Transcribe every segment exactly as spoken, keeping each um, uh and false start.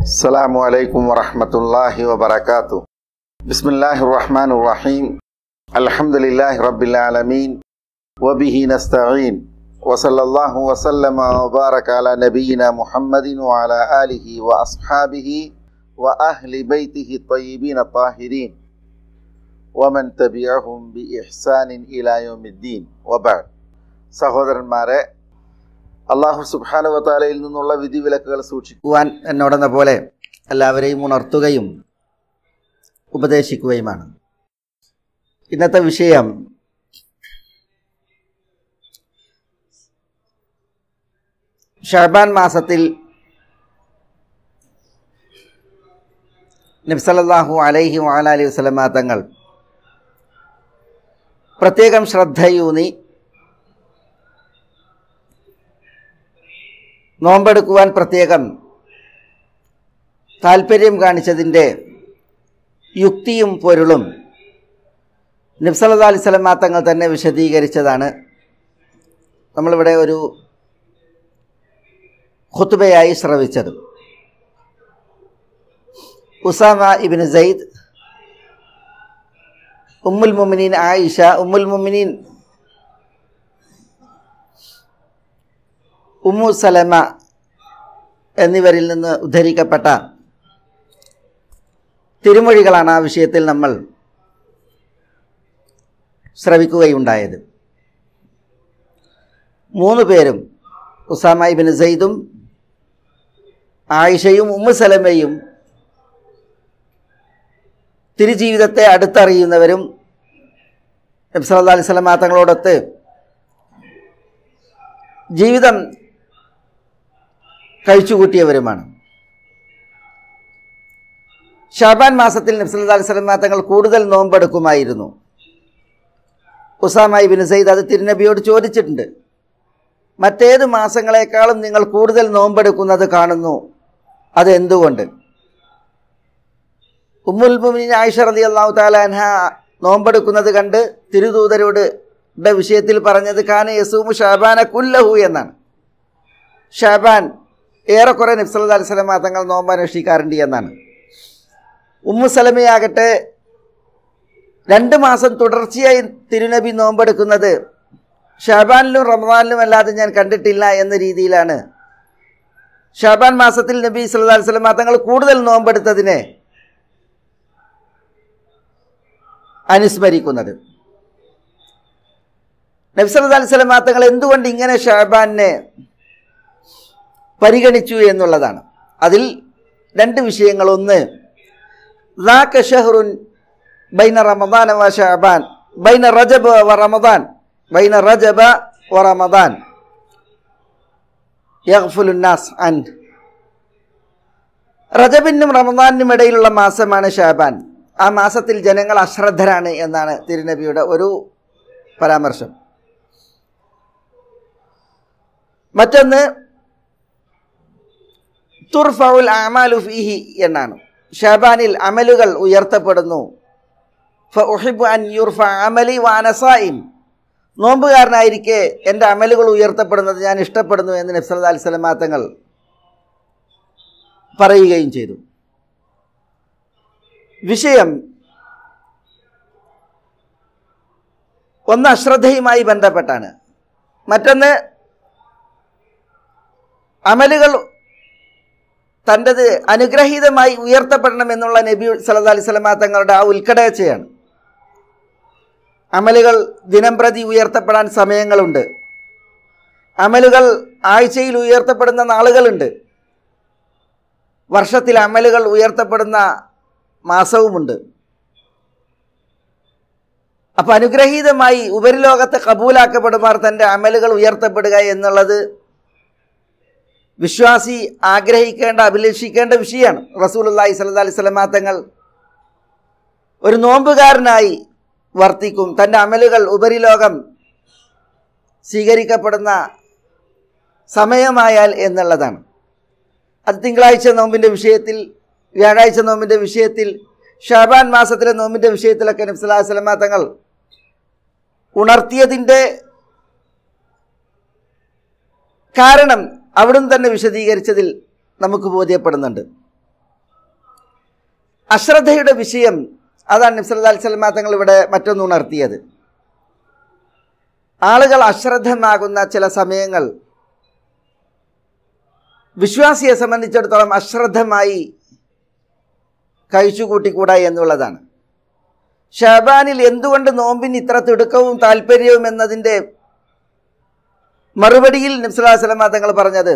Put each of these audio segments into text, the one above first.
السلام عليكم ورحمة الله وبركاته. بسم الله الرحمن الرحيم. الحمد لله رب العالمين وبه نستعين وصلى الله وسلم وبارك على نبينا محمد وعلى آله وأصحابه وأهل بيته الطيبين الطاهرين ومن تبعهم بإحسان إلى يوم الدين وبعد. സഹോദരന്മാരെ, അള്ളാഹു സുബ്ഹാനഹു വ തആലയിൽ നിന്നുള്ള വിധിവിലക്കുകൾ സൂക്ഷിക്കുവാൻ എന്നോടെന്ന പോലെ എല്ലാവരെയും ഉണർത്തുകയും ഉപദേശിക്കുകയുമാണ്. ഇന്നത്തെ വിഷയം ശഅബാൻ മാസത്തിൽ നബി സല്ലല്ലാഹു അലൈഹി വഅലൈഹി വസല്ലമ തങ്ങൾ പ്രത്യേകം ശ്രദ്ധയൂന്നി നോമ്പെടുക്കുവാൻ പ്രത്യേകം താൽപ്പര്യം കാണിച്ചതിൻ്റെ യുക്തിയും പൊരുളും നബി സല്ലല്ലാഹു അലൈഹി വസല്ലമ തങ്ങൾ തന്നെ വിശദീകരിച്ചതാണ് നമ്മളിവിടെ ഒരു ഖുത്ബയായി ശ്രവിച്ചത്. ഉസാമ ഇബ്നു സൈദ്, ഉമ്മുൽ മുഅ്മിനീൻ ആയിഷ, ഉമ്മുൽ മുഅ്മിനീൻ ഉമ്മു സലമ എന്നിവരിൽ നിന്ന് ഉദ്ധരിക്കപ്പെട്ട തിരുമൊഴികളാണ് ആ വിഷയത്തിൽ നമ്മൾ ശ്രവിക്കുകയുണ്ടായത്. മൂന്ന് പേരും, ഉസാമ ഇബ്നു സൈദും ആയിഷയും ഉമ്മു സലമയും, തിരുജീവിതത്തെ അടുത്തറിയുന്നവരും നബി സല്ലല്ലാഹു അലൈഹി വസല്ലമ തങ്ങളോടൊത്ത് ജീവിതം കഴിച്ചുകൂട്ടിയവരുമാണ്. ശഅബാൻ മാസത്തിൽ നബി സല്ലല്ലാഹു അലൈഹി വസല്ലമ തങ്ങൾ കൂടുതൽ നോമ്പെടുക്കുമായിരുന്നു. ഉസാമ ഇബ്നു സൈദ് അത് തിരുനബിയോട് ചോദിച്ചിട്ടുണ്ട്. മറ്റേത് മാസങ്ങളെക്കാളും നിങ്ങൾ കൂടുതൽ നോമ്പെടുക്കുന്നത് കാണുന്നു, അത് എന്തുകൊണ്ട്? ഉമ്മുൽ മുഅ്മിനീൻ ആയിഷ റളിയല്ലാഹു തആല അൻഹ നോമ്പെടുക്കുന്നത് കണ്ട് തിരുദൂതരോട് വിഷയത്തിൽ പറഞ്ഞത് കാന യസൂമു ശഅബാന കുല്ലഹു എന്നാണ്. ശഅബാൻ ഏറെക്കുറെ നബി സല്ലല്ലാഹു അലൈഹി വസല്ലമ തങ്ങൾ നോമ്പ് അനുഷ്ഠിക്കാറുണ്ട് എന്നാണ്. ഉമ്മു സലമയാകട്ടെ രണ്ട് മാസം തുടർച്ചയായി തിരുനബി നോമ്പെടുക്കുന്നത് ശഅബാനിലും റമദാനിലും അല്ലാതെ ഞാൻ കണ്ടിട്ടില്ല എന്ന രീതിയിലാണ് ശഅബാൻ മാസത്തിൽ നബി സല്ലല്ലാഹു അലൈഹി വസല്ലമ തങ്ങൾ കൂടുതൽ നോമ്പെടുത്തതിനെ അനുസ്മരിക്കുന്നത്. നബി സല്ലല്ലാഹു അലൈഹി വസല്ലമ തങ്ങൾ എന്തുകൊണ്ട് ഇങ്ങനെ ശഅബാനെ പരിഗണിച്ചു എന്നുള്ളതാണ്. അതിൽ രണ്ട് വിഷയങ്ങൾ. ഒന്ന്, ദാക ശഹ്റുൻ ബൈന റമദാന വ ശഅബാൻ, ബൈന റജബ വ റമദാൻ, ബൈന റജബ വ റമദാൻ യഗ്ഫുലു നാസ് അൻ. റജബിനും റമദാനിനും ഇടയിലുള്ള മാസമാണ് ശഅബാൻ. ആ മാസത്തിൽ ജനങ്ങൾ അശ്രദ്ധരാണ് എന്നാണ് തിരുനബിയുടെ ഒരു പരാമർശം. മറ്റൊന്ന്, തുർഫഉൽ അഅമാലു ഫീഹി എന്നാണ്. ശഅബാനിൽ അമലുകൾ ഉയർത്തപ്പെടുന്നു. ഫഉഹിബ്ബു അൻ യുർഫഅ അമലി വ അന സായിം. നോമ്പുകാരനായിരിക്കെ എൻ്റെ അമലുകൾ ഉയർത്തപ്പെടുന്നത് ഞാൻ ഇഷ്ടപ്പെടുന്നു എന്ന് നബി സല്ലല്ലാഹു അലൈഹി വസല്ലമ തങ്ങൾ പറയുകയും ചെയ്തു. വിഷയം ഒന്ന് അശ്രദ്ധയുമായി ബന്ധപ്പെട്ടാണ്. മറ്റൊന്ന്, അമലുകൾ തൻ്റെത് അനുഗ്രഹീതമായി ഉയർത്തപ്പെടണമെന്നുള്ള നബി സല്ലല്ലാഹു അലൈഹി വസല്ലമ തങ്ങളുടെ ആ ഉത്കടേച്ഛയാണ്. അമലുകൾ ദിനം പ്രതി ഉയർത്തപ്പെടാൻ സമയങ്ങളുണ്ട്. അമലുകൾ ആഴ്ചയിൽ ഉയർത്തപ്പെടുന്ന നാളുകളുണ്ട്. വർഷത്തിൽ അമലുകൾ ഉയർത്തപ്പെടുന്ന മാസവുമുണ്ട്. അപ്പം അനുഗ്രഹീതമായി ഉപരിലോകത്തെ കബൂലാക്കപ്പെടുമാർ തൻ്റെ അമലുകൾ ഉയർത്തപ്പെടുക എന്നുള്ളത് വിശ്വാസി ആഗ്രഹിക്കേണ്ട, അഭിലഷിക്കേണ്ട വിഷയമാണ്. റസൂലുള്ളാഹി സ്വല്ലല്ലാഹു അലൈഹി വസല്ലമ തങ്ങൾ ഒരു നോമ്പുകാരനായി വർത്തിക്കും. തൻ്റെ അമലുകൾ ഉപരിലോകം സ്വീകരിക്കപ്പെടുന്ന സമയമായാൽ എന്നുള്ളതാണ്. അത് തിങ്കളാഴ്ച നോമ്പിൻ്റെ വിഷയത്തിൽ, വ്യാഴാഴ്ച നോമ്പിൻ്റെ വിഷയത്തിൽ, ശഅബാൻ മാസത്തിലെ നോമ്പിൻ്റെ വിഷയത്തിലൊക്കെ നബി സല്ലല്ലാഹു അലൈഹി വസല്ലമ തങ്ങൾ ഉണർത്തിയതിൻ്റെ കാരണം അവിടുന്ന് തന്നെ വിശദീകരിച്ചതിൽ നമുക്ക് ബോധ്യപ്പെടുന്നുണ്ട്. അശ്രദ്ധയുടെ വിഷയം അതാണ് നബി സല്ലല്ലാഹു അലൈഹി വസല്ലം തങ്ങൾ ഇവിടെ മറ്റൊന്ന് ഉണർത്തിയത്. ആളുകൾ അശ്രദ്ധമാകുന്ന ചില സമയങ്ങൾ വിശ്വാസിയെ സംബന്ധിച്ചിടത്തോളം അശ്രദ്ധമായി കഴിച്ചുകൂട്ടിക്കൂടാ എന്നുള്ളതാണ്. ഷഅബാനിൽ എന്തുകൊണ്ട് നോമ്പിന് ഇത്ര തിടുക്കവും താല്പര്യവും എന്നതിൻ്റെ മറുപടിയിൽ നബി സല്ലല്ലാഹു അലൈഹി വസല്ലം തങ്ങൾ പറഞ്ഞത്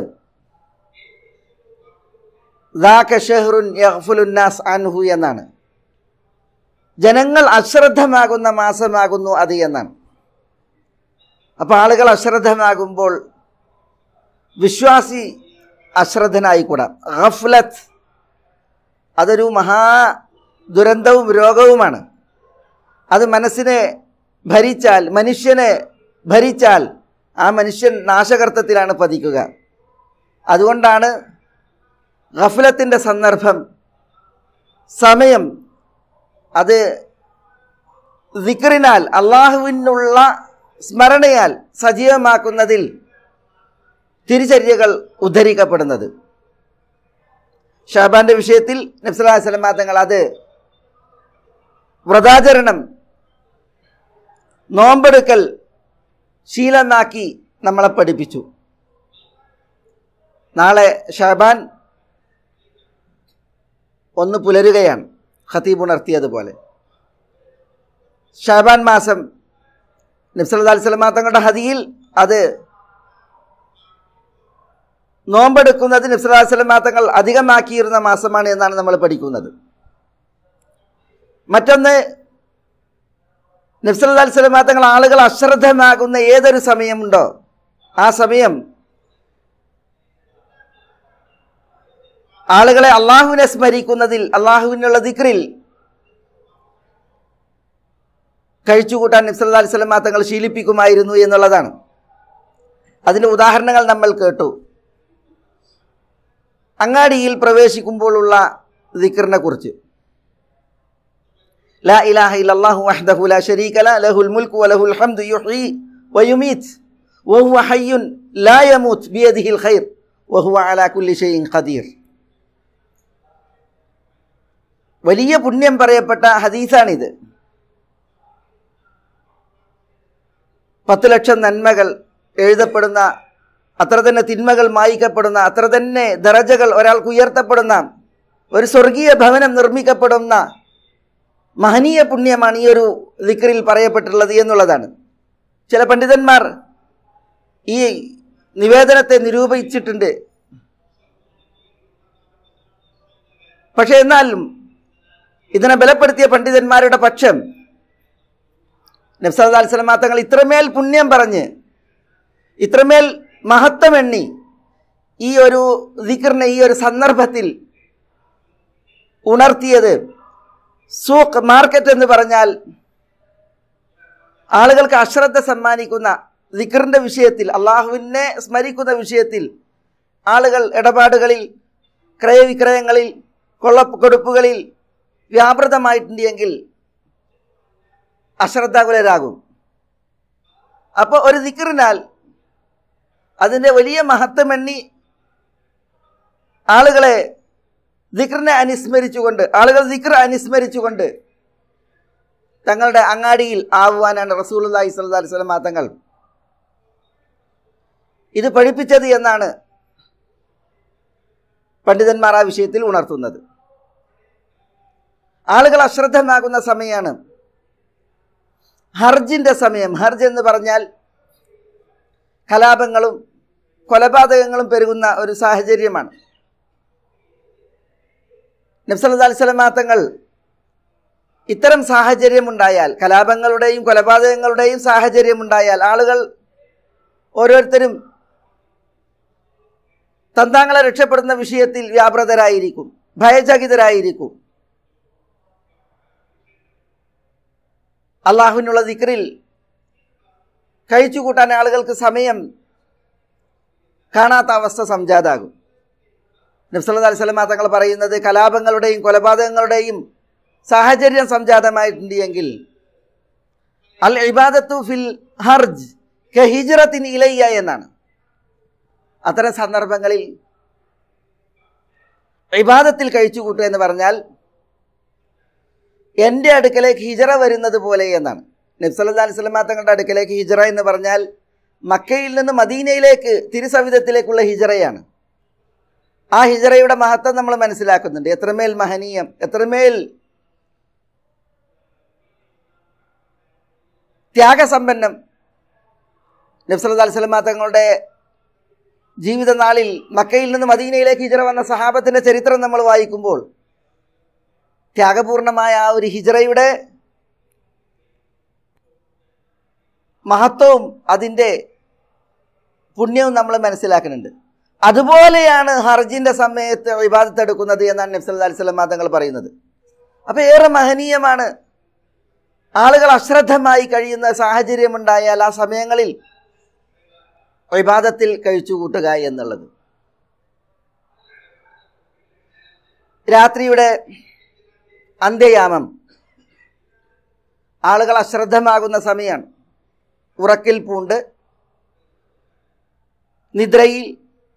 ദാക ഷഹ്റുൻ യഗ്ഫുലുൻ നാസ് അൻഹു എന്നാണ്. ജനങ്ങൾ അശ്രദ്ധമാകുന്ന മാസമാകുന്നു അത് എന്നാണ്. അപ്പോൾ ആളുകൾ അശ്രദ്ധമാകുമ്പോൾ വിശ്വാസി അശ്രദ്ധനായിക്കൂടാ. ഗഫ്ലത്ത് അതൊരു മഹാ ദുരന്തവും രോഗവുമാണ്. അത് മനസ്സിനെ ഭരിച്ചാൽ, മനുഷ്യനെ ഭരിച്ചാൽ ആ മനുഷ്യൻ നാശകർത്തത്തിലാണ് പതിക്കുക. അതുകൊണ്ടാണ് ഗഫ്ലത്തിൻ്റെ സന്ദർഭം, സമയം അത് ദിക്റിനാൽ, അള്ളാഹുവിനുള്ള സ്മരണയാൽ സജീവമാക്കുന്നതിൽ തിരിച്ചര്യകൾ ഉദ്ധരിക്കപ്പെടുന്നത്. ഷഅബാന്റെ വിഷയത്തിൽ നബി സല്ലല്ലാഹു അലൈഹി വസല്ലം തങ്ങൾ അത് വ്രതാചരണം, നോമ്പെടുക്കൽ ശീലമാക്കി നമ്മളെ പഠിപ്പിച്ചു. നാളെ ഷഅബാൻ ഒന്ന് പുലരുകയാണ്, ഖതീബ് ഉണർത്തിയതുപോലെ. ഷഅബാൻ മാസം നബി സല്ലല്ലാഹു അലൈഹി വസല്ലം തങ്ങളുടെ ഹദിയിൽ അത് നോമ്പെടുക്കുന്നത് നബി സല്ലല്ലാഹു അലൈഹി വസല്ലം തങ്ങൾ അധികമാക്കിയിരുന്ന മാസമാണ് എന്നാണ് നമ്മൾ പഠിക്കുന്നത്. മറ്റൊന്ന്, നബി സല്ലല്ലാഹു അലൈഹി വസല്ലം തങ്ങൾ ആളുകൾ അശ്രദ്ധമാകുന്ന ഏതൊരു സമയമുണ്ടോ ആ സമയം ആളുകളെ അള്ളാഹുവിനെ സ്മരിക്കുന്നതിൽ, അള്ളാഹുവിനുള്ള ദിക്റിൽ കഴിച്ചുകൂട്ടാൻ നബി സല്ലല്ലാഹു അലൈഹി വസല്ലം തങ്ങൾ ശീലിപ്പിക്കുമായിരുന്നു എന്നുള്ളതാണ്. അതിൻ്റെ ഉദാഹരണങ്ങൾ നമ്മൾ കേട്ടു. അങ്ങാടിയിൽ പ്രവേശിക്കുമ്പോഴുള്ള ദിക്റിനെ കുറിച്ച്, ലാ ഇലാഹ ഇല്ലല്ലാഹു വഹ്ദഹു ലാ ശരീക ലഹു ലഹുൽ മുൽക്കു വലഹുൽ ഹംദു യുഹ്യി വയുമീത് വഹുവ ഹയ്യുൻ ലാ യമൂത് ബിയദിഹിൽ ഖൈർ വഹുവ അലാ കുല്ലി ഷൈഇൻ ഖദീർ. വലിയ പുണ്യം പറയപ്പെട്ട ഹദീസാണിത്. പത്ത് ലക്ഷം നന്മകൾ എഴുതപ്പെടുന്ന, അത്ര തന്നെ തിന്മകൾ മായ്ക്കപ്പെടുന്ന, അത്ര തന്നെ ദറജകൾ ഒരാൾക്ക് ഉയർത്തപ്പെടുന്ന, ഒരു സ്വർഗീയ ഭവനം നിർമ്മിക്കപ്പെടുന്ന മഹനീയ പുണ്യമാണ് ഈ ഒരു ദിക്റിൽ പറയപ്പെട്ടുള്ളത് എന്നുള്ളതാണ്. ചില പണ്ഡിതന്മാർ ഈ നിവേദനത്തെ നിരൂപിച്ചിട്ടുണ്ട്. പക്ഷേ എന്നാലും ഇതിനെ ബലപ്പെടുത്തിയ പണ്ഡിതന്മാരുടെ പക്ഷം നബി സല്ലല്ലാഹു അലൈഹി വസല്ലം തങ്ങൾ ഇത്രമേൽ പുണ്യം പറഞ്ഞ്, ഇത്രമേൽ മഹത്വം എണ്ണി ഈ ഒരു ദിക്റിനെ ഈ ഒരു സന്ദർഭത്തിൽ ഉണർത്തിയത്, സൂഖ് മാർക്കറ്റ് എന്ന് പറഞ്ഞാൽ ആളുകൾക്ക് അശ്രദ്ധ സമ്മാനിക്കുന്ന ദിക്റിൻ്റെ വിഷയത്തിൽ, അള്ളാഹുവിനെ സ്മരിക്കുന്ന വിഷയത്തിൽ ആളുകൾ ഇടപാടുകളിൽ, ക്രയവിക്രയങ്ങളിൽ, കൊള്ളക്കൊടുപ്പുകളിൽ വ്യാപൃതമായിട്ടുണ്ടെങ്കിൽ അശ്രദ്ധാകുലരാകും. അപ്പോൾ ഒരു ദിക്റിനാൽ അതിൻ്റെ വലിയ മഹത്വം എണ്ണി ആളുകളെ ദിക്റിനെ അനുസ്മരിച്ചുകൊണ്ട്, ആളുകൾ ദിക്ർ അനുസ്മരിച്ചുകൊണ്ട് തങ്ങളുടെ അങ്ങാടിയിൽ ആവുവാനാണ് റസൂലുള്ളാഹി സ്വല്ലല്ലാഹു അലൈഹി വസല്ലം തങ്ങൾ ഇത് പഠിപ്പിച്ചത് എന്നാണ് പണ്ഡിതന്മാർ ആ വിഷയത്തിൽ ഉണർത്തുന്നത്. ആളുകൾ അശ്രദ്ധമാകുന്ന സമയമാണ് ഹർജിൻ്റെ സമയം. ഹർജ് എന്ന് പറഞ്ഞാൽ കലാപങ്ങളും കൊലപാതകങ്ങളും പെരുകുന്ന ഒരു സാഹചര്യമാണ്. നബി സല്ലല്ലാഹു അലൈഹി വസല്ലം തങ്ങൾ ഇത്തരം സാഹചര്യമുണ്ടായാൽ, കലാപങ്ങളുടെയും കൊലപാതകങ്ങളുടെയും സാഹചര്യമുണ്ടായാൽ ആളുകൾ ഓരോരുത്തരും തന്താങ്ങളെ രക്ഷപ്പെടുന്ന വിഷയത്തിൽ വ്യാപൃതരായിരിക്കും, ഭയചകിതരായിരിക്കും. അള്ളാഹുവിനുള്ള ദിക്റിൽ കഴിച്ചുകൂട്ടാൻ ആളുകൾക്ക് സമയം കാണാത്ത അവസ്ഥ സംജാതാകും. നബി സല്ലല്ലാഹു അലൈഹി വസല്ലം തങ്ങൾ പറയുന്നത്, കലാപങ്ങളുടെയും കൊലപാതകങ്ങളുടെയും സാഹചര്യം സംജാതമായിട്ടുണ്ട് എങ്കിൽ അൽ ഇബാദത്തു ഫിൽ ഹർജ് കഹിജ്റത്തിൻ ഇലയ്യ എന്നാണ്. അത്തരം സന്ദർഭങ്ങളിൽ ഇബാദത്തിൽ കഴിച്ചുകൂട്ടുക എന്ന് പറഞ്ഞാൽ എൻ്റെ അടുക്കലേക്ക് ഹിജറ വരുന്നത് പോലെ എന്നാണ്. നബി സല്ലല്ലാഹു അലൈഹി വസല്ലം തങ്ങളുടെ അടുക്കലേക്ക് ഹിജറ എന്ന് പറഞ്ഞാൽ മക്കയിൽ നിന്ന് മദീനയിലേക്ക് തിരുസവിധത്തിലേക്കുള്ള ഹിജറയാണ്. ആ ഹിജറയുടെ മഹത്വം നമ്മൾ മനസ്സിലാക്കുന്നുണ്ട്. എത്രമേൽ മഹനീയം, എത്രമേൽ ത്യാഗസമ്പന്നം. നബി സല്ലല്ലാഹു അലൈഹി വസല്ലം തങ്ങളുടെ ജീവിതനാളിൽ മക്കയിൽ നിന്ന് മദീനയിലേക്ക് ഹിജറ വന്ന സഹാബത്തിൻ്റെ ചരിത്രം നമ്മൾ വായിക്കുമ്പോൾ ത്യാഗപൂർണമായ ആ ഒരു ഹിജറയുടെ മഹത്വവും അതിൻ്റെ പുണ്യവും നമ്മൾ മനസ്സിലാക്കുന്നുണ്ട്. അതുപോലെയാണ് ഹർജിൻ്റെ സമയത്ത് ഇബാദത്ത് എടുക്കുന്നത് എന്നാണ് നബി സല്ലല്ലാഹു അലൈഹി വസല്ലം തങ്ങൾ പറയുന്നത്. അപ്പോൾ ഏറെ മഹനീയമാണ്. ആളുകൾ അശ്രദ്ധമായി കഴിയുന്ന സാഹചര്യമുണ്ടായാൽ ആ സമയങ്ങളിൽ ഇബാദത്തിൽ കഴിച്ചുകൂട്ടുക എന്നുള്ളത്. രാത്രിയുടെ അന്ത്യയാമം ആളുകൾ അശ്രദ്ധമാകുന്ന സമയമാണ്. ഉറക്കിൽ പൂണ്ട് നിദ്രയിൽ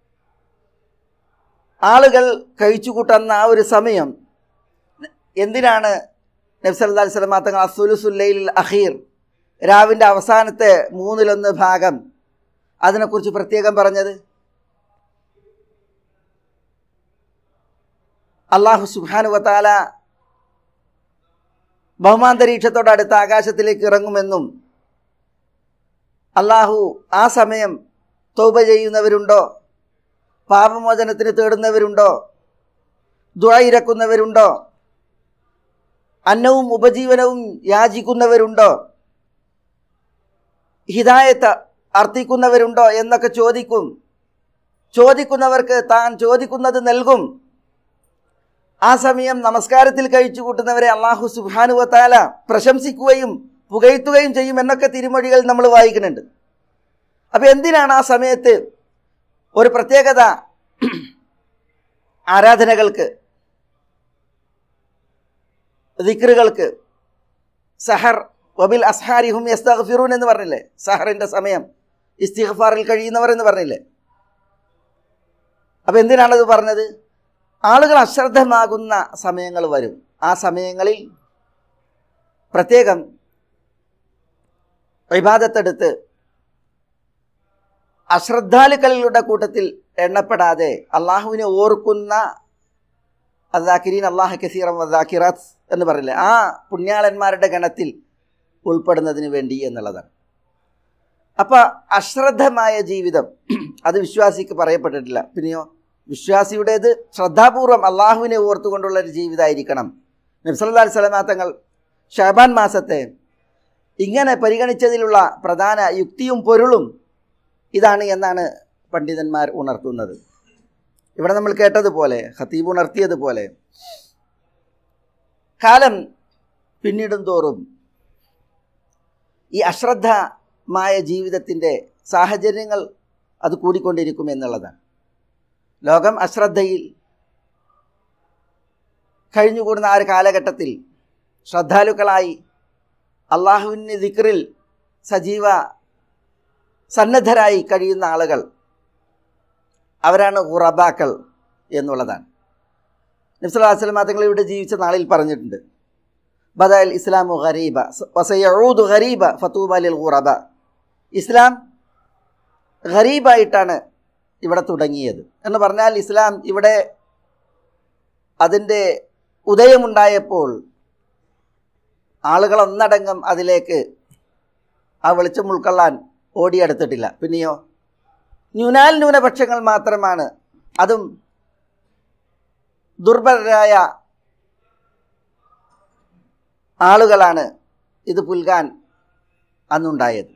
ആളുകൾ കഴിച്ചുകൂട്ടുന്ന ആ ഒരു സമയം എന്തിനാണ് നബി സല്ലല്ലാഹു അലൈഹി വസല്ലം തങ്ങൾ അസ്സുലുസുൽ ലൈലിൽ അഖീർ, രാവിൻ്റെ അവസാനത്തെ മൂന്നിലൊന്ന് ഭാഗം, അതിനെക്കുറിച്ച് പ്രത്യേകം പറഞ്ഞത്? അല്ലാഹു സുബ്ഹാനഹു വ തആല ഭൗമാന്തരീക്ഷത്തോടടുത്ത ആകാശത്തിലേക്ക് ഇറങ്ങുമെന്നും അല്ലാഹു ആ സമയം തൗബ ചെയ്യുന്നവരുണ്ടോ, പാപമോചനത്തിന് തേടുന്നവരുണ്ടോ, ദുആ ഇരക്കുന്നവരുണ്ടോ, അന്നവും ഉപജീവനവും യാചിക്കുന്നവരുണ്ടോ, ഹിദായത്ത് അർത്ഥിക്കുന്നവരുണ്ടോ എന്നൊക്കെ ചോദിക്കും. ചോദിക്കുന്നവർക്ക് താൻ ചോദിക്കുന്നത് നൽകും. ആ സമയം നമസ്കാരത്തിൽ കഴിച്ചു കൂട്ടുന്നവരെ അല്ലാഹു സുബ്ഹാനഹു വ തആല പ്രശംസിക്കുകയും പുകഴ്ത്തുകയും ചെയ്യും എന്നൊക്കെ തിരുമൊഴികൾ നമ്മൾ വായിക്കുന്നുണ്ട്. അപ്പോൾ എന്തിനാണ് ആ സമയത്ത് ഒരു പ്രത്യേകത ആരാധനകൾക്ക്, ദിക്റുകൾക്ക്? സഹർ വബിൽ അസ്ഹാരിഹും യസ്തഗ്ഫിറൂൻ എന്ന് പറഞ്ഞില്ലേ? സഹറിൻ്റെ സമയം ഇസ്തിഗ്ഫാറിൽ കഴിയുന്നവർ എന്ന് പറഞ്ഞില്ലേ? അപ്പോൾ എന്തിനാണത് പറഞ്ഞത്? ആളുകൾ അശ്രദ്ധമാകുന്ന സമയങ്ങൾ വരും. ആ സമയങ്ങളിൽ പ്രത്യേകം ഇബാദത്തെടുത്ത് അശ്രദ്ധാലുക്കളുടെ കൂട്ടത്തിൽ എണ്ണപ്പെടാതെ അള്ളാഹുവിനെ ഓർക്കുന്ന അദ്ദാക്കിരീൻ അല്ലാഹ കസീറൻ വദ്ദാക്കിറാത്ത് എന്ന് പറയില്ലേ, ആ പുണ്യാളന്മാരുടെ ഗണത്തിൽ ഉൾപ്പെടുന്നതിന് വേണ്ടി എന്നുള്ളതാണ്. അപ്പോൾ അശ്രദ്ധമായ ജീവിതം അത് വിശ്വാസിക്ക് പറയപ്പെട്ടിട്ടില്ല. പിന്നെയോ വിശ്വാസിയുടേത് ശ്രദ്ധാപൂർവം അള്ളാഹുവിനെ ഓർത്തുകൊണ്ടുള്ള ഒരു ജീവിതമായിരിക്കണം. നബി സല്ലല്ലാഹു അലൈഹി വസല്ലം തങ്ങൾ ശഅബാൻ മാസത്തെ ഇങ്ങനെ പരിഗണിച്ചതിലുള്ള പ്രധാന യുക്തിയും പൊരുളും ഇതാണ് എന്നാണ് പണ്ഡിതന്മാർ ഉണർത്തുന്നത്. ഇവിടെ നമ്മൾ കേട്ടതുപോലെ, ഖതീബ് ഉണർത്തിയതുപോലെ, കാലം പിന്നിടും തോറും ഈ അശ്രദ്ധമായ ജീവിതത്തിൻ്റെ സാഹചര്യങ്ങൾ അത് കൂടിക്കൊണ്ടിരിക്കും എന്നുള്ളതാണ്. ലോകം അശ്രദ്ധയിൽ കഴിഞ്ഞുകൂടുന്ന ആ ഒരു കാലഘട്ടത്തിൽ ശ്രദ്ധാലുക്കളായി അള്ളാഹുവിൻ്റെ ദിക്റിൽ സജീവ സന്നദ്ധരായി കഴിയുന്ന ആളുകൾ അവരാണ് ഖുറബാക്കൾ എന്നുള്ളതാണ്. നബി സല്ലല്ലാഹു അലൈഹി വസല്ലം തങ്ങൾ ഇവിടെ ജീവിച്ച നാളിൽ പറഞ്ഞിട്ടുണ്ട്, ബദഅൽ ഇസ്ലാമു ഗരീബ വസയഊദു ഗരീബ ഫതൂബ ലിൽ ഖുറബ. ഇസ്ലാം ഗരീബായിട്ടാണ് ഇവിടെ തുടങ്ങിയത് എന്ന് പറഞ്ഞാൽ, ഇസ്ലാം ഇവിടെ അതിൻ്റെ ഉദയമുണ്ടായപ്പോൾ ആളുകൾ ഒന്നടങ്കം അതിലേക്ക് ആ വെളിച്ചം ഉൾക്കൊള്ളാൻ ഓടിയെടുത്തിട്ടില്ല. പിന്നെയോ ന്യൂനാൽ ന്യൂനപക്ഷങ്ങൾ മാത്രമാണ്, അതും ദുർബലരായ ആളുകളാണ് ഇത് പുൽകാൻ അന്നുണ്ടായത്.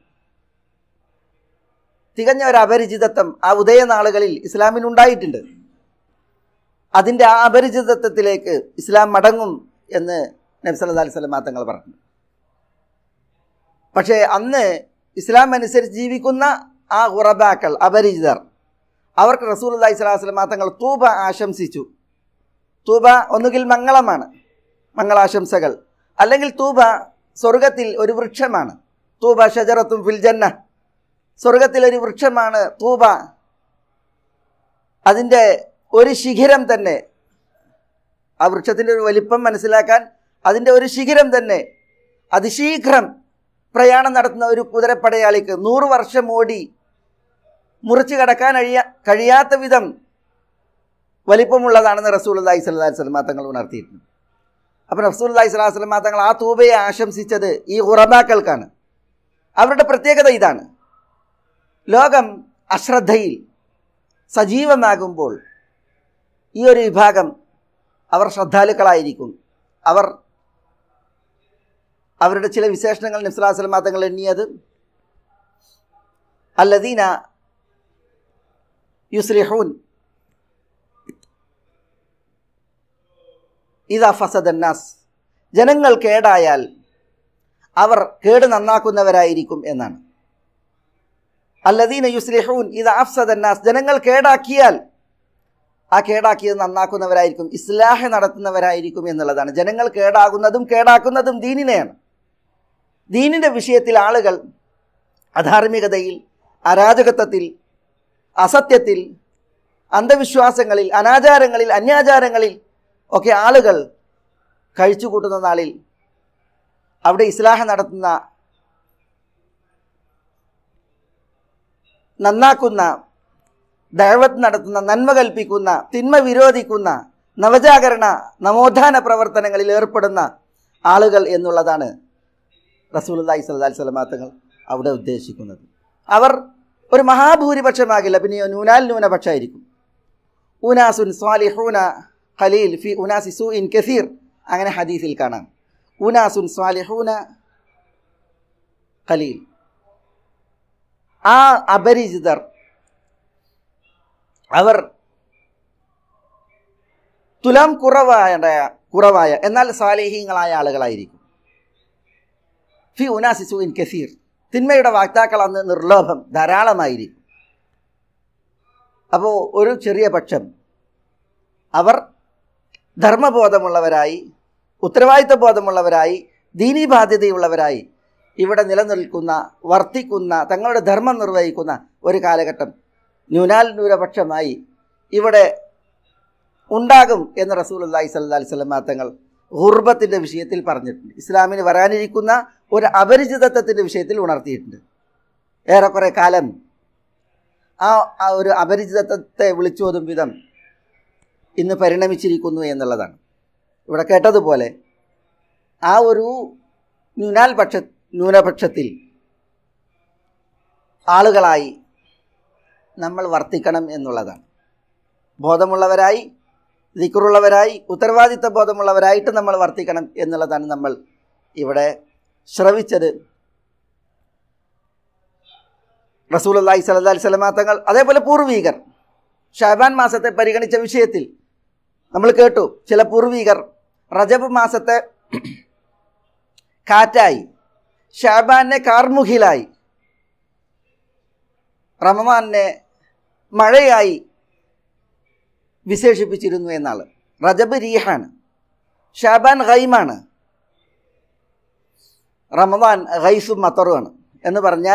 തികഞ്ഞ ഒരു അപരിചിതത്വം ആ ഉദയനാളുകളിൽ ഇസ്ലാമിനുണ്ടായിട്ടുണ്ട്. അതിൻ്റെ ആ അപരിചിതത്വത്തിലേക്ക് ഇസ്ലാം മടങ്ങും എന്ന് നബി സല്ലല്ലാഹു അലൈഹി വസല്ലം തങ്ങൾ പറഞ്ഞു. പക്ഷേ അന്ന് ഇസ്ലാം അനുസരിച്ച് ജീവിക്കുന്ന ആ ഖുറബാക്കൾ, അപരിചിതർ, അവർക്ക് റസൂലുള്ളാഹി സ്വല്ലല്ലാഹു അലൈഹി വസല്ലം തങ്ങൾ തൂബ ആശംസിച്ചു. തൂബ ഒന്നുകിൽ മംഗളമാണ്, മംഗളാശംസകൾ, അല്ലെങ്കിൽ തൂബ സ്വർഗത്തിൽ ഒരു വൃക്ഷമാണ്. തൂബ ഷജറത്തും ഫിൽ ജന്ന, സ്വർഗത്തിലൊരു വൃക്ഷമാണ് തൂബ. അതിൻ്റെ ഒരു ശിഖരം തന്നെ, ആ വൃക്ഷത്തിൻ്റെ ഒരു വലിപ്പം മനസ്സിലാക്കാൻ അതിൻ്റെ ഒരു ശിഖരം തന്നെ അതിശീഘ്രം പ്രയാണം നടത്തുന്ന ഒരു കുതിരപ്പടയാളിക്ക് നൂറ് വർഷം ഓടി മുറിച്ച് കടക്കാൻ കഴിയാ കഴിയാത്ത വിധം വലിപ്പമുള്ളതാണെന്ന് റസൂലുള്ളാഹി സ്വല്ലല്ലാഹി അലൈഹി വസല്ലം തങ്ങൾ ഉണർത്തിയിട്ടുണ്ട്. അപ്പോൾ റസൂലുള്ളാഹി സ്വല്ലല്ലാഹി അലൈഹി വസല്ലം തങ്ങൾ ആ തൂബയെ ആശംസിച്ചത് ഈ ഖുറബാക്കൾക്കാണ്. അവരുടെ പ്രത്യേകത ഇതാണ്: ലോകം അശ്രദ്ധയിൽ സജീവമാകുമ്പോൾ ഈ ഒരു വിഭാഗം അവർ ശ്രദ്ധാലുക്കളായിരിക്കും. അവർ അവരുടെ ചില വിശേഷണങ്ങൾ നബി സല്ലല്ലാഹു അലൈഹി വസല്ലം തങ്ങൾ എണ്ണിയത് അല്ലദീന യുസ്ലിഹൂൻ ഇദാ ഫസദന്നാസ്, ജനങ്ങൾ കേടായാൽ അവർ കേട് നന്നാക്കുന്നവരായിരിക്കും എന്നാണ്. അല്ലദീന യുസ്ലിഹൂൻ ഇദാ അഫ്സദന്നാസ്, ജനങ്ങൾ കേടാക്കിയാൽ ആ കേടാക്കിയത് നന്നാക്കുന്നവരായിരിക്കും, ഇസ്ലാഹ് നടത്തുന്നവരായിരിക്കും എന്നുള്ളതാണ്. ജനങ്ങൾ കേടാകുന്നതും കേടാക്കുന്നതും ദീനിനെയാണ്. ദീനിൻ്റെ വിഷയത്തിൽ ആളുകൾ അധാർമികതയിൽ, അരാജകത്വത്തിൽ, അസത്യത്തിൽ, അന്ധവിശ്വാസങ്ങളിൽ, അനാചാരങ്ങളിൽ, അന്യാചാരങ്ങളിൽ ഒക്കെ ആളുകൾ കഴിച്ചു കൂട്ടുന്ന നാളിൽ അവിടെ ഇസ്ലാഹ് നടത്തുന്ന, നന്നാക്കുന്ന, ദഅവത്ത് നടത്തുന്ന, നന്മ കൽപ്പിക്കുന്ന, തിന്മ വിരോധിക്കുന്ന, നവജാഗരണ നവോത്ഥാന പ്രവർത്തനങ്ങളിൽ ഏർപ്പെടുന്ന ആളുകൾ എന്നുള്ളതാണ് റസൂലുള്ളാഹി സ്വല്ലല്ലാഹി അലൈഹി വസല്ലം തങ്ങൾ അവിടെ ഉദ്ദേശിക്കുന്നത്. അവർ ഒരു മഹാഭൂരിപക്ഷമാകില്ല, പിന്നെയോ നൂനാൽ ന്യൂനപക്ഷമായിരിക്കും. ഉനാസുൻ സ്വാലിഹൂന ഖലീൽ ഫി ഉനാസി സൂഇൻ കസീർ, അങ്ങനെ ഹദീസിൽ കാണാം. ഉനാസുൻ സ്വാലിഹൂന ഖലീൽ, ആ അപരിചിതർ അവർ തുലാം കുറവായ കുറവായ എന്നാൽ സാലിഹീങ്ങളായ ആളുകളായിരിക്കും. ഫി ഉനാസി സൂഇൻ കസീർ, തിന്മയുടെ വാക്താക്കൾ അന്ന് നിർലോഭം ധാരാളമായിരിക്കും. അപ്പോൾ ഒരു ചെറിയ പക്ഷം അവർ ധർമ്മബോധമുള്ളവരായി, ഉത്തരവാദിത്വ ബോധമുള്ളവരായി, ദീനീ ബാധ്യതയുള്ളവരായി ഇവിടെ നിലനിൽക്കുന്ന, വർത്തിക്കുന്ന, തങ്ങളുടെ ധർമ്മം നിർവഹിക്കുന്ന ഒരു കാലഘട്ടം ന്യൂനാൽ ന്യൂനപക്ഷമായി ഇവിടെ ഉണ്ടാകും എന്ന് റസൂലുള്ളാഹി സ്വല്ലല്ലാഹി അലൈഹി വസല്ലം തങ്ങൾ ഗുർബത്തിൻ്റെ വിഷയത്തിൽ പറഞ്ഞിട്ടുണ്ട്. ഇസ്ലാമിന് വരാനിരിക്കുന്ന ഒരു അപരിചിതത്വത്തിൻ്റെ വിഷയത്തിൽ ഉണർത്തിയിട്ടുണ്ട്. ഏറെക്കുറെ കാലം ആ ആ ഒരു അപരിചിതത്വത്തെ വിളിച്ചോതും വിധം ഇന്ന് പരിണമിച്ചിരിക്കുന്നു എന്നുള്ളതാണ്. ഇവിടെ കേട്ടതുപോലെ ആ ഒരു ന്യൂനാൽ പക്ഷ ന്യൂനപക്ഷത്തിൽ ആളുകളായി നമ്മൾ വർത്തിക്കണം എന്നുള്ളതാണ്. ബോധമുള്ളവരായി, ദിക്റുള്ളവരായി, ഉത്തരവാദിത്വ ബോധമുള്ളവരായിട്ട് നമ്മൾ വർത്തിക്കണം എന്നുള്ളതാണ് നമ്മൾ ഇവിടെ ശ്രവിച്ചത്. റസൂലുള്ളാഹി സ്വല്ലല്ലാഹി അലൈഹി വസല്ലം തങ്ങൾ അതേപോലെ പൂർവീകർ ഷഅബാൻ മാസത്തെ പരിഗണിച്ച വിഷയത്തിൽ നമ്മൾ കേട്ടു. ചില പൂർവീകർ റജബ് മാസത്തെ കാറ്റായി, ഷഅബാനെ കാർമുകിലായി, റമദാനെ മഴയായി വിശേഷിപ്പിച്ചിരുന്നു എന്നാണ്. റജബ് റീഹാണ്, ഷഅബാൻ ഗൈമാണ്, റമദാൻ ഗൈസും മത്തറുമാണ്. എന്ന് പറഞ്ഞാൽ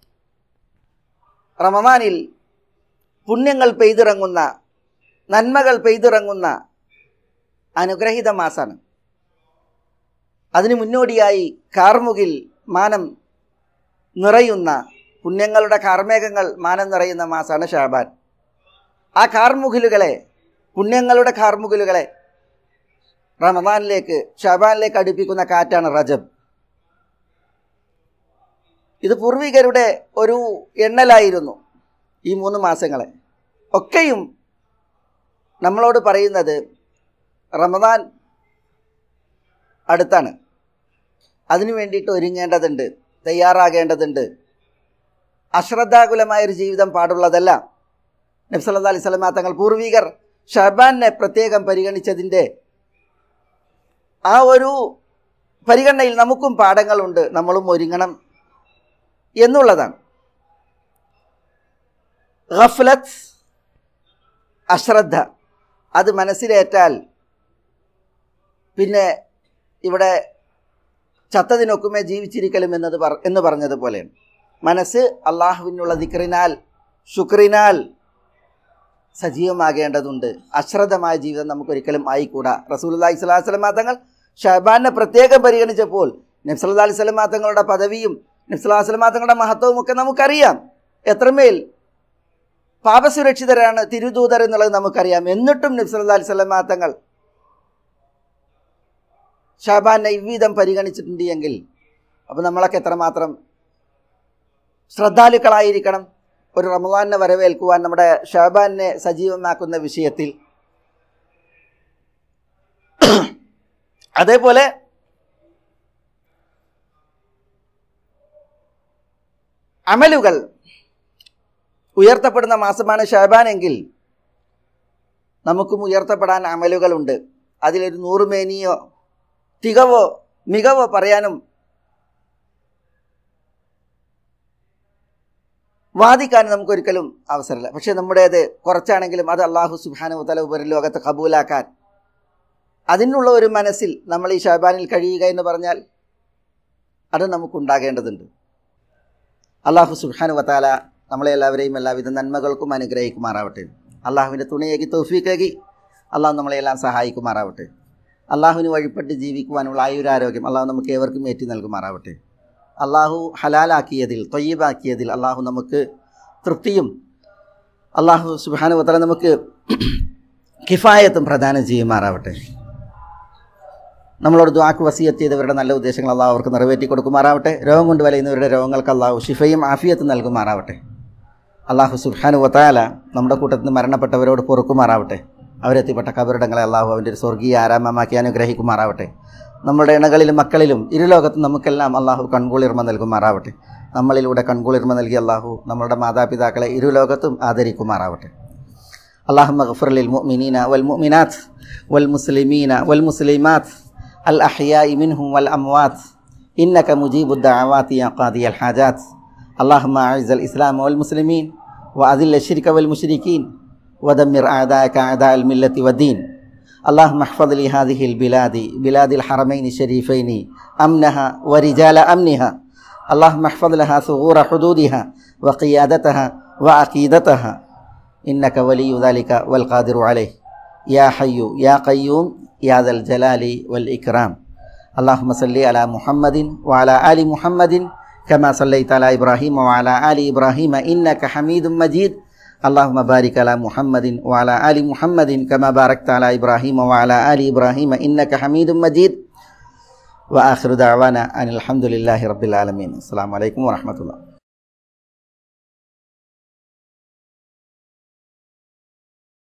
റമദാനിൽ പുണ്യങ്ങൾ പെയ്തിറങ്ങുന്ന, നന്മകൾ പെയ്തിറങ്ങുന്ന അനുഗ്രഹീത മാസമാണ്. അതിനു മുന്നോടിയായി കാർമുകിൽ മാനം നിറയുന്ന, പുണ്യങ്ങളുടെ കാർമേഘങ്ങൾ മാനം നിറയുന്ന മാസമാണ് ഷഅബാൻ. ആ കാർമുകിലുകളെ, പുണ്യങ്ങളുടെ കാർമുകിലുകളെ റമദാനിലേക്ക്, ഷഅബാനിലേക്ക് അടുപ്പിക്കുന്ന കാറ്റാണ് റജബ്. ഇത് പൂർവികരുടെ ഒരു എണ്ണലായിരുന്നു. ഈ മൂന്ന് മാസങ്ങളെ ഒക്കെയും നമ്മളോട് പറയുന്നത് റമദാൻ അടുത്താണ്, അതിനു വേണ്ടിയിട്ട് ഒരുങ്ങേണ്ടതുണ്ട്, തയ്യാറാകേണ്ടതുണ്ട്. അശ്രദ്ധാകുലമായൊരു ജീവിതം പാടുള്ളതല്ല. നബി സല്ലല്ലാഹു അലൈഹി വസല്ലം തങ്ങൾ പൂർവികർ ഷഅബാനെ പ്രത്യേകം പരിഗണിച്ചതിൻ്റെ ആ ഒരു പരിഗണനയിൽ നമുക്കും പാഠങ്ങളുണ്ട്, നമ്മളും ഒരുങ്ങണം എന്നുള്ളതാണ്. ഗഫ്ലത്ത്, അശ്രദ്ധ, അത് മനസ്സിലേറ്റാൽ പിന്നെ ഇവിടെ ചത്തതിനൊക്കുമേ ജീവിച്ചിരിക്കലും എന്നത് പറ എന്ന് പറഞ്ഞതുപോലെയാണ്. മനസ്സ് അള്ളാഹുവിനുള്ള ദിക്റിനാൽ, ശുക്രിനാൽ സജീവമാകേണ്ടതുണ്ട്. അശ്രദ്ധമായ ജീവിതം നമുക്കൊരിക്കലും ആയിക്കൂടാ. റസൂലുള്ളാഹി സ്വല്ലല്ലാഹി അലൈഹി വസല്ലം തങ്ങൾ ഷഅബാനെ പ്രത്യേകം പരിഗണിച്ചപ്പോൾ നബി സല്ലല്ലാഹു അലൈഹി വസല്ലം തങ്ങളുടെ പദവിയും നബി സല്ലല്ലാഹു അലൈഹി വസല്ലം തങ്ങളുടെ മഹത്വവും ഒക്കെ നമുക്കറിയാം. എത്രമേൽ പാപസുരക്ഷിതരാണ് തിരുദൂതർ എന്നുള്ളത് നമുക്കറിയാം. എന്നിട്ടും നബി സല്ലല്ലാഹു അലൈഹി വസല്ലം തങ്ങൾ ഷഅബാനെ ഇவ்விதം പരിഗണിച്ചിട്ടുണ്ട് എങ്കിൽ അപ്പോൾ നമ്മളൊക്കെ എത്രമാത്രം ശ്രദ്ധാലുക്കളായിരിക്കണം ഒരു റമളാനെ വരവേൽക്കുവാൻ, നമ്മുടെ ഷഅബാനെ സജീവമാക്കുന്ന വിഷയത്തിൽ. അതേപോലെ അമലുകൾ ഉയർത്തപ്പെടുന്ന മാസമാണ് ഷഅബാൻ എങ്കിൽ നമുക്കും ഉയർത്തപ്പെടാൻ അമലുകളുണ്ട്. അതിലൊരു നൂറുമേനിയോ തികവോ മികവോ പറയാനും വാദിക്കാനും നമുക്കൊരിക്കലും അവസരമില്ല. പക്ഷേ നമ്മുടേത് കുറച്ചാണെങ്കിലും അത് അല്ലാഹു സുബ്ഹാനഹു വ തആല ഉപരിലോകത്ത് ഖബൂലാക്കാൻ അതിനുള്ള ഒരു മനസ്സിൽ നമ്മൾ ഈ ഷഅബാനിൽ കഴിയുക എന്ന് പറഞ്ഞാൽ അത് നമുക്കുണ്ടാകേണ്ടതുണ്ട്. അല്ലാഹു സുബ്ഹാനഹു വ തആല നമ്മളെ എല്ലാവരെയും എല്ലാവിധ നന്മകൾക്കും അനുഗ്രഹിക്കുമാറാവട്ടെ. അള്ളാഹുവിൻ്റെ തുണയേകി തൗഫീഖേകി അള്ളാഹു നമ്മളെല്ലാം സഹായിക്കുമാറാവട്ടെ. അള്ളാഹുവിന് വഴിപ്പെട്ട് ജീവിക്കുവാനുള്ള ആയുരാരോഗ്യം അള്ളാഹു നമുക്ക് ഏവർക്കും ഏറ്റി നൽകുമാറാവട്ടെ. അള്ളാഹു ഹലാലാക്കിയതിൽ ത്വയ്യിബാക്കിയതിൽ അള്ളാഹു നമുക്ക് തൃപ്തിയും അള്ളാഹു സുബ്ഹാനഹു വ തആല നമുക്ക് കിഫായത്തും പ്രദാനം ചെയ്യുമാറാവട്ടെ. നമ്മളോട് ദുആക്ക് വസിയത്ത് ചെയ്തവരുടെ നല്ല ഉദ്ദേശങ്ങൾ അള്ളാഹു അവർക്ക് നിറവേറ്റി കൊടുക്കുമാറാവട്ടെ. രോഗം കൊണ്ട് വലയുന്നവരുടെ രോഗങ്ങൾക്ക് അള്ളാഹു ശിഫയും ആഫിയത്തും നൽകുമാറാവട്ടെ. അള്ളാഹു സുബ്ഹാനഹു വ തആല നമ്മുടെ കൂട്ടത്തിൽ നിന്ന് മരണപ്പെട്ടവരോട് പൊറുക്കുമാറാവട്ടെ. അവരെത്തിപ്പെട്ട കബറിടങ്ങളെ അള്ളാഹു അവൻ്റെ ഒരു സ്വർഗീയ ആരാമമാക്കി അനുഗ്രഹിക്കുമാറാവട്ടെ. നമ്മുടെ ഇണകളിലും മക്കളിലും ഇരുലോകത്തും നമുക്കെല്ലാം അള്ളാഹു കൺകുളിർമ നൽകുമാറാവട്ടെ. നമ്മളിലൂടെ കൺകുളിർമ നൽകി അള്ളാഹു നമ്മുടെ മാതാപിതാക്കളെ ഇരുലോകത്തും ആദരിക്കുമാറാവട്ടെ. അല്ലാഹുമ്മ ഗ്ഫിർ ലിൽ മുഅ്മിനീന വൽ മുഅ്മിനാത്ത് വൽ മുസ്ലിമീന വൽ മുസ്ലിമാത്ത് അൽ അഹ്യാഇ മിൻഹും വൽ അംവാത്ത് ഇന്നക മുജീബുദ് ദഅവാതി യാ ഖാദിയൽ ഹാജാത്ത്. അല്ലാഹുമ്മ അഇസ്സൽ ഇസ്ലാമ വൽ മുസ്ലിമീൻ വഅദില്ല ശിർക വൽ മുശ്രികീൻ ودمر أعداءك أعداء الملة والدين. اللهم احفظ لي هذه البلاد بلاد الحرمين الشريفين أمنها ورجال أمنها. اللهم احفظ لها ثغور حدودها وقيادتها وعقيدتها إنك ولي ذلك والقادر عليه يا حي يا قيوم يا ذا الجلال والإكرام. اللهم صل على محمد وعلى آل محمد كما صليت على إبراهيم وعلى آل إبراهيم إنك حميد مجيد. اللهم بارك على محمد وعلى آل محمد كما باركت على إبراهيم وعلى آل إبراهيم إنك حميد مجيد. وآخر دعوانا أن الحمد لله رب العالمين. السلام عليكم ورحمة الله.